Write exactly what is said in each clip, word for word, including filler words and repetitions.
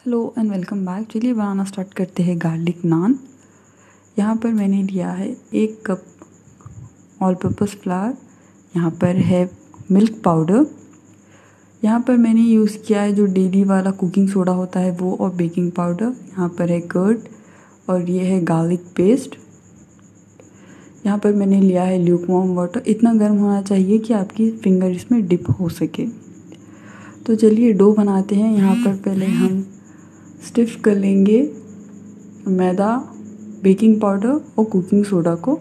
Hello and welcome back. चलिए बनाना start करते हैं गार्लिक नान। यहाँ पर मैंने लिया है एक कप ऑल पर्पस फ्लावर, यहाँ पर है मिल्क पाउडर, यहाँ पर मैंने यूज़ किया है जो डेली वाला कुकिंग सोडा होता है वो, और बेकिंग पाउडर, यहाँ पर है कर्ड और ये है गार्लिक पेस्ट। यहाँ पर मैंने लिया है ल्यूकवार्म वाटर। इतना गर्म होना चाहिए कि आपकी फिंगर इसमें डिप हो सके। तो चलिए डो बनाते हैं। यहाँ पर पहले हम स्टिफ कर लेंगे मैदा, बेकिंग पाउडर और कुकिंग सोडा को।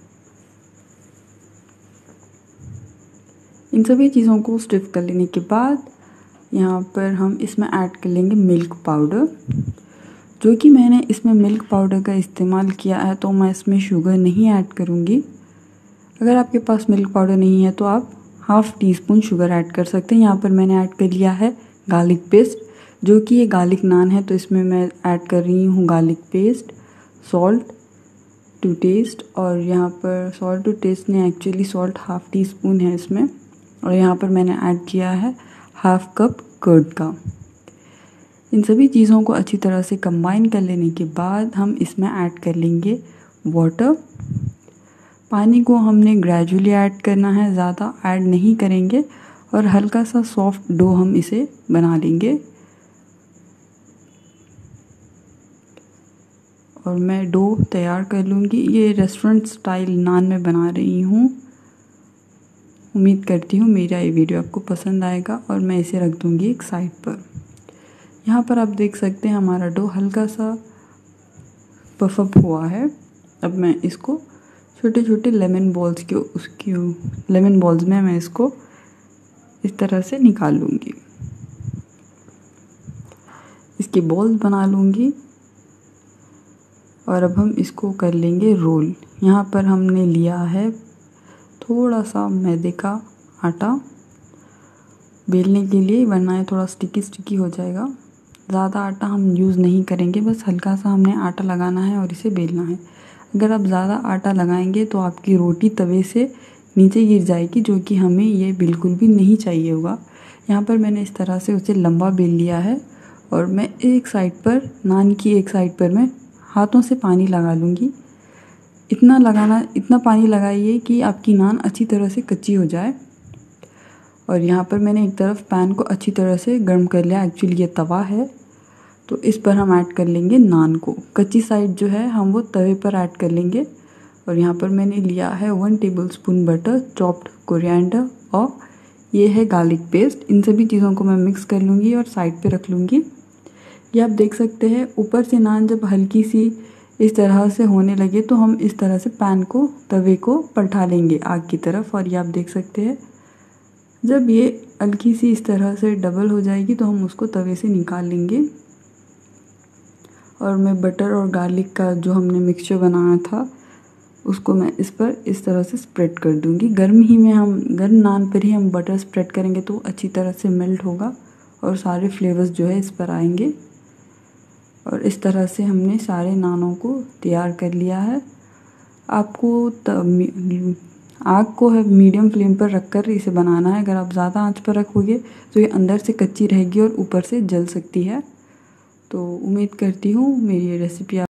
इन सभी चीज़ों को स्टिफ कर लेने के बाद यहाँ पर हम इसमें ऐड कर लेंगे मिल्क पाउडर, जो कि मैंने इसमें मिल्क पाउडर का इस्तेमाल किया है तो मैं इसमें शुगर नहीं ऐड करूँगी। अगर आपके पास मिल्क पाउडर नहीं है तो आप half teaspoon sugar add कर सकते हैं। यहाँ पर मैंने ऐड कर लिया है गार्लिक पेस्ट, जो कि ये गार्लिक नान है तो इसमें मैं ऐड कर रही हूँ garlic paste, salt to taste, और यहाँ पर सॉल्ट टू टेस्ट ने actually salt half teaspoon है इसमें, और यहाँ पर मैंने ऐड किया है हाफ़ कप कर्ड का। इन सभी चीज़ों को अच्छी तरह से कंबाइन कर लेने के बाद हम इसमें ऐड कर लेंगे वाटर। पानी को हमने ग्रेजुअली ऐड करना है, ज़्यादा ऐड नहीं करेंगे, और हल्का सा सॉफ्ट डो हम इसे बना लेंगे। और मैं डो तैयार कर लूँगी। ये रेस्टोरेंट स्टाइल नान में बना रही हूँ। उम्मीद करती हूँ मेरा ये वीडियो आपको पसंद आएगा, और मैं इसे रख दूँगी एक साइड पर। यहाँ पर आप देख सकते हैं हमारा डो हल्का सा पफ अप हुआ है। अब मैं इसको छोटे छोटे लेमन बॉल्स के उसकी लेमन बॉल्स में मैं इसको इस तरह से निकाल लूँगी, इसके बॉल्स बना लूँगी। और अब हम इसको कर लेंगे रोल। यहाँ पर हमने लिया है थोड़ा सा मैदे का आटा बेलने के लिए, वरना ये थोड़ा स्टिकी स्टिकी हो जाएगा। ज़्यादा आटा हम यूज़ नहीं करेंगे, बस हल्का सा हमने आटा लगाना है और इसे बेलना है। अगर आप ज़्यादा आटा लगाएंगे तो आपकी रोटी तवे से नीचे गिर जाएगी, जो कि हमें ये बिल्कुल भी नहीं चाहिए होगा। यहाँ पर मैंने इस तरह से उसे लंबा बेल लिया है, और मैं एक साइड पर नान की एक साइड पर मैं हाथों से पानी लगा लूँगी। इतना लगाना इतना पानी लगाइए कि आपकी नान अच्छी तरह से कच्ची हो जाए। और यहाँ पर मैंने एक तरफ पैन को अच्छी तरह से गर्म कर लिया। एक्चुअली ये तवा है तो इस पर हम ऐड कर लेंगे नान को। कच्ची साइड जो है हम वो तवे पर ऐड कर लेंगे। और यहाँ पर मैंने लिया है one tablespoon butter, chopped coriander, और ये है गार्लिक पेस्ट। इन सभी चीज़ों को मैं मिक्स कर लूँगी और साइड पे रख लूँगी। ये आप देख सकते हैं ऊपर से नान जब हल्की सी इस तरह से होने लगे तो हम इस तरह से पैन को तवे को पलटा लेंगे आग की तरफ। और ये आप देख सकते हैं जब ये हल्की सी इस तरह से डबल हो जाएगी तो हम उसको तवे से निकाल लेंगे। और मैं बटर और गार्लिक का जो हमने मिक्सचर बनाया था उसको मैं इस पर इस तरह से स्प्रेड कर दूंगी। गर्म ही में हम गर्म नान पर ही हम बटर स्प्रेड करेंगे तो अच्छी तरह से मेल्ट होगा और सारे फ्लेवर्स जो है इस पर आएंगे। और इस तरह से हमने सारे नानों को तैयार कर लिया है। आपको आग को है मीडियम फ्लेम पर रखकर इसे बनाना है। अगर आप ज़्यादा आंच पर रखोगे तो ये अंदर से कच्ची रहेगी और ऊपर से जल सकती है। तो उम्मीद करती हूँ मेरी ये रेसिपी